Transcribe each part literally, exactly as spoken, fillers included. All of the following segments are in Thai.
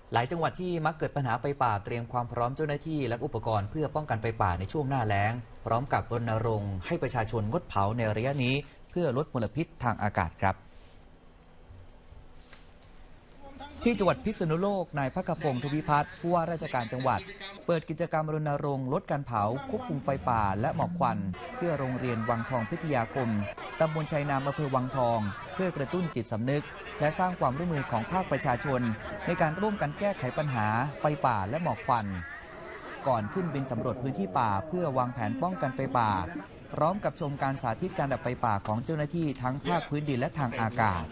หลายจังหวัดที่มักเกิดปัญหาไฟป่าเตรียมความพร้อมเจ้าหน้าที่และอุปกรณ์เพื่อป้องกันไฟป่าในช่วงหน้าแล้งพร้อมกับรณรงค์ให้ประชาชนงดเผาในระยะนี้เพื่อลดมลพิษทางอากาศครับที่จังหวัดพิษณุโลกนายภักพงศ์ทวิพัฒน์ผู้ว่าราชการจังหวัดเปิดกิจกรรมรณรงค์ลดการเผาควบคุมไฟป่าและหมอกควันเพื่อโรงเรียนวังทองพิทยาคมตำบลชัยนามอำเภอวังทองเพื่อกระตุ้นจิตสำนึกและสร้างความร่วมมือของภาคประชาชนในการร่วมกันแก้ไขปัญหาไฟป่าและหมอกควันก่อนขึ้นบินสำรวจพื้นที่ป่าเพื่อวางแผนป้องกันไฟป่าพร้อมกับชมการสาธิตการดับไฟป่าของเจ้าหน้าที่ทั้งภาคพื้นดินและทางอากาศ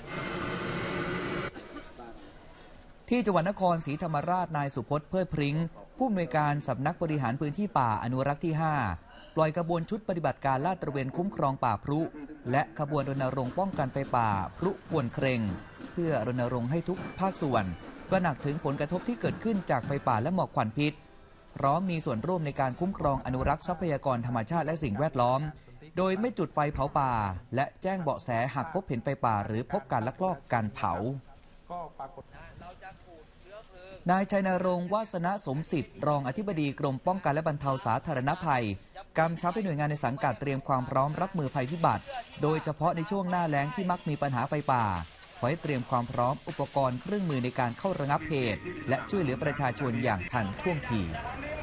ที่จังหวัดนครศรีธรรมราชนายสุพจน์เพิดพริ้งผู้อำนวยการสำนักบริหารพื้นที่ป่าอนุรักษ์ที่ห้าปล่อยขบวนชุดปฏิบัติการลาดตระเวนคุ้มครองป่าพรุและขบวนรณรงค์ป้องกันไฟป่าพรุป่วนเคร่งเพื่อรณรงค์ให้ทุกภาคส่วนตระหนักถึงผลกระทบที่เกิดขึ้นจากไฟป่าและหมอกควันพิษพร้อมมีส่วนร่วมในการคุ้มครองอนุรักษ์ทรัพยากรธรรมชาติและสิ่งแวดล้อมโดยไม่จุดไฟเผาป่าและแจ้งเบาะแสหากพบเห็นไฟป่าหรือพบการลักลอบการเผานายชัยนรงค์วาสนสมสิทธิ์รองอธิบดีกรมป้องกันและบรรเทาสาธารณภัยกำชับให้หน่วยงานในสังกัดเตรียมความพร้อมรับมือภัยพิบัติโดยเฉพาะในช่วงหน้าแล้งที่มักมีปัญหาไฟป่าขอให้เตรียมความพร้อมอุปกรณ์เครื่องมือในการเข้าระงับเหตุและช่วยเหลือประชาชนอย่างทันท่วงที